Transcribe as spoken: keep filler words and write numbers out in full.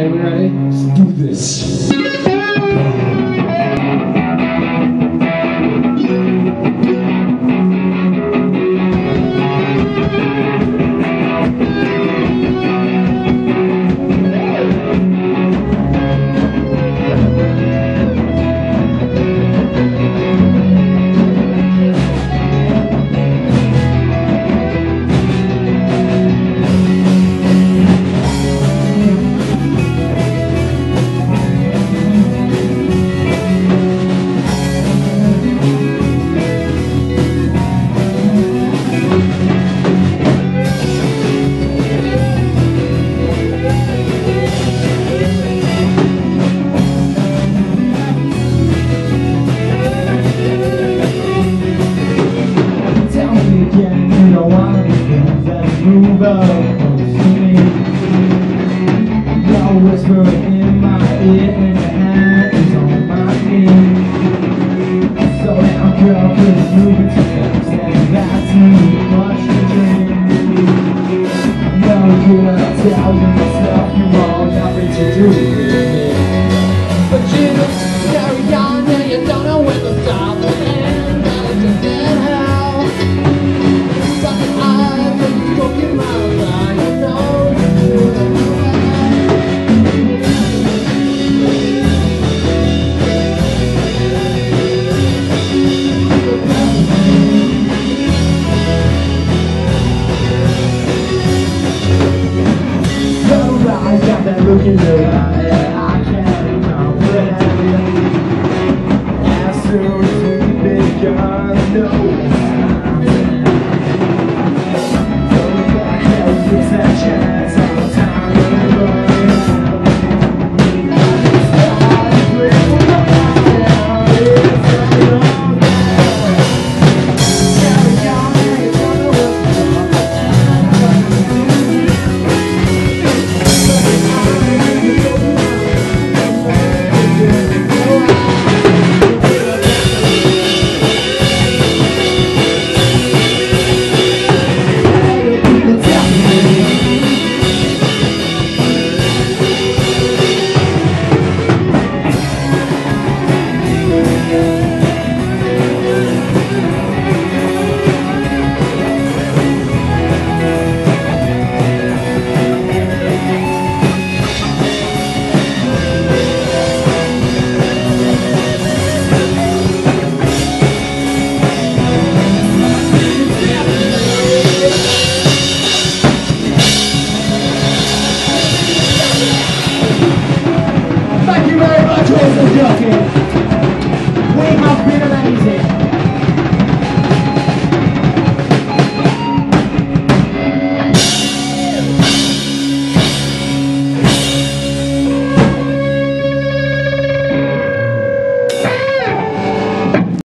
Okay, we ready? Let's do this. Move up close to me. You're whispering in my ear and your hand is on my knee. So now girl, please move it too fast, and that's too much to dream. No good, I'll tell you myself, you want nothing to do with me. But you look very young and you don't know when to stop and end, and I just said how. Something I've been spoken my mind, I know you know. Got that look in your eyes.